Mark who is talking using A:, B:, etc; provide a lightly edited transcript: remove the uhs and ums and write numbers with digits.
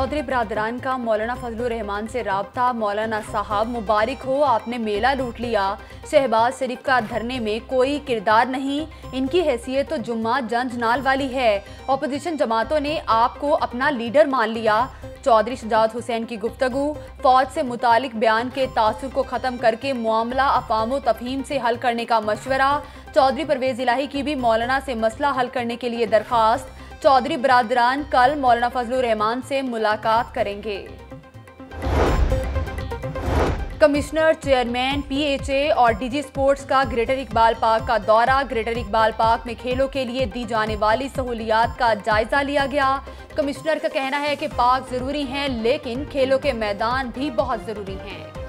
A: चौधरी बरादरान का मौलाना फजलुर रहमान से राब्ता। मौलाना साहब मुबारक हो, आपने मेला लूट लिया। शहबाज शरीफ का धरने में कोई किरदार नहीं, इनकी हैसियत तो जुम्मा जंजनाल वाली है। अपोजिशन जमातों ने आपको अपना लीडर मान लिया। चौधरी शुजात हुसैन की गुफ्तगू। फौज से मुतालिक बयान के तासुर को ख़त्म करके मामला अफ़ाम तफ़हीम से हल करने का मशवरा। चौधरी परवेज़ इलाही की भी मौलाना से मसला हल करने के लिए दरख्वास्त। चौधरी बरादरान कल मौलाना फजलुर रहमान से मुलाकात करेंगे। कमिश्नर, चेयरमैन, पीएचए और डीजी स्पोर्ट्स का ग्रेटर इकबाल पार्क का दौरा। ग्रेटर इकबाल पार्क में खेलों के लिए दी जाने वाली सहूलियात का जायजा लिया गया। कमिश्नर का कहना है कि पार्क जरूरी हैं, लेकिन खेलों के मैदान भी बहुत जरूरी हैं।